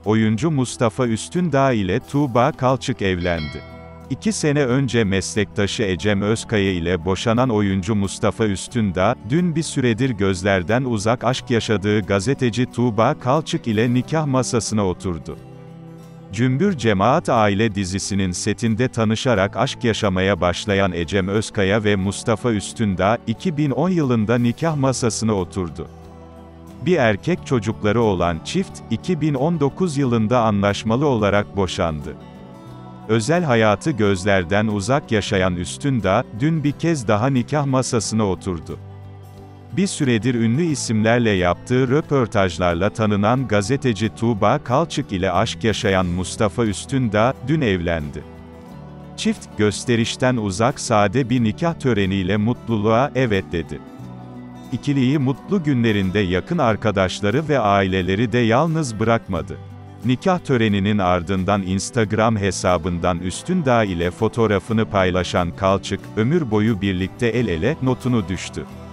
oyuncu Mustafa Üstündağ ile Tuğba Kalçık evlendi. 2 sene önce meslektaşı Ecem Özkaya ile boşanan oyuncu Mustafa Üstündağ, dün bir süredir gözlerden uzak aşk yaşadığı gazeteci Tuğba Kalçık ile nikah masasına oturdu. Cümbür Cemaat Aile dizisinin setinde tanışarak aşk yaşamaya başlayan Ecem Özkaya ve Mustafa Üstündağ, 2010 yılında nikah masasına oturdu. Bir erkek çocukları olan çift, 2019 yılında anlaşmalı olarak boşandı. Özel hayatı gözlerden uzak yaşayan Üstündağ, dün bir kez daha nikah masasına oturdu. Bir süredir ünlü isimlerle yaptığı röportajlarla tanınan gazeteci Tuğba Kalçık ile aşk yaşayan Mustafa Üstündağ, dün evlendi. Çift, gösterişten uzak sade bir nikah töreniyle mutluluğa evet dedi. İkiliyi mutlu günlerinde yakın arkadaşları ve aileleri de yalnız bırakmadı. Nikah töreninin ardından Instagram hesabından Üstündağ ile fotoğrafını paylaşan Kalçık, ömür boyu birlikte el ele, notunu düştü.